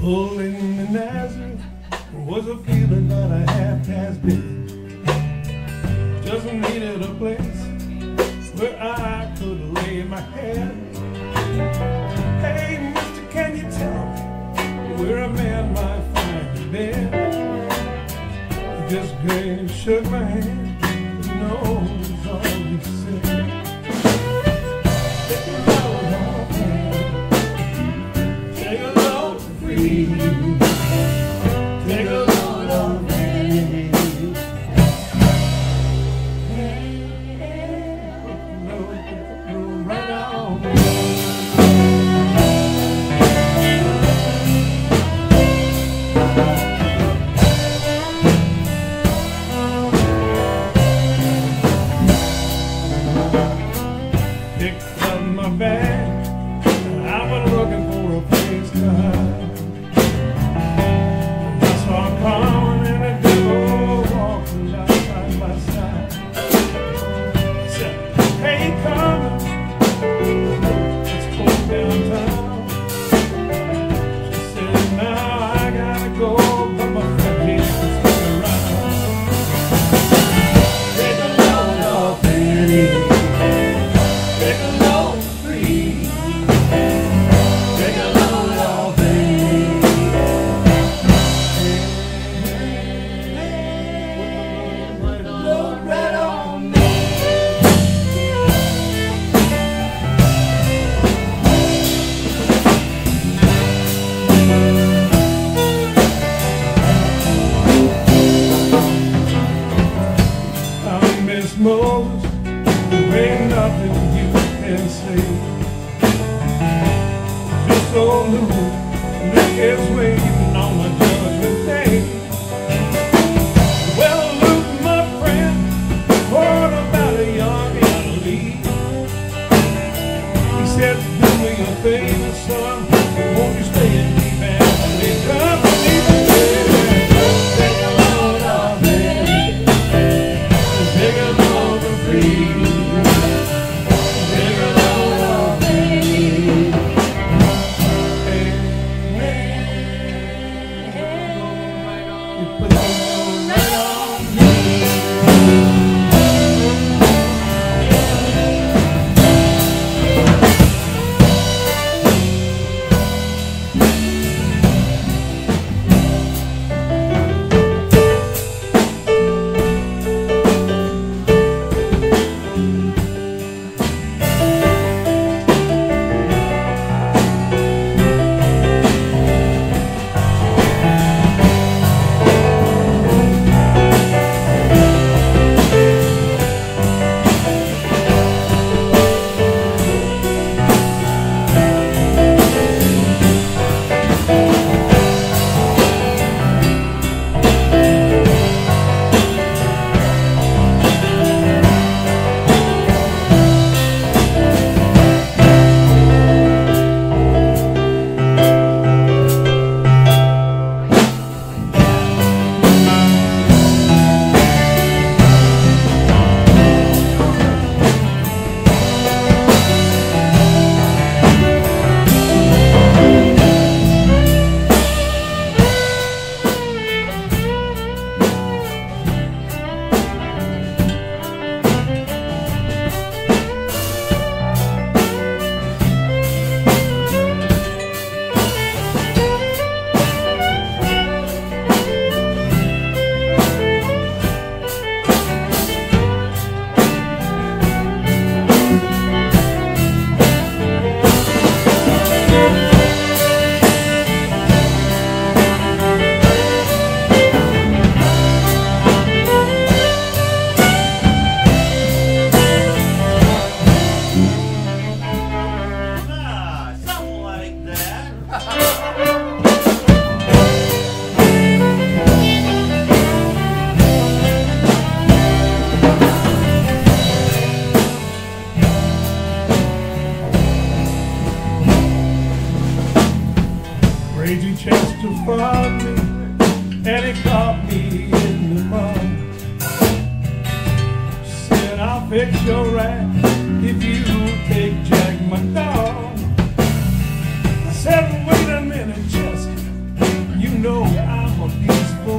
Pulling the Nazareth was a feeling that I had past been. Just needed a place where I could lay my head. Hey, mister, can you tell me where a man might find a bed? He just grinned and shook my hand, but knows all he said. Take a load off me, take a load free, take a load off me. Right on. Picked up my bag, I was looking for a place to hide. I saw a car and a devil walking down side by side. I said, hey, come, let's go downtown. She said, now I gotta go.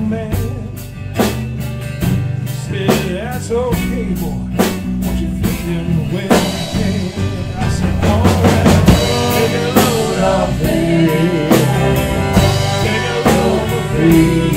man. He said, that's okay, boy. Won't you feed him the way you can? I said, all right, take a load off me. Take a load for free.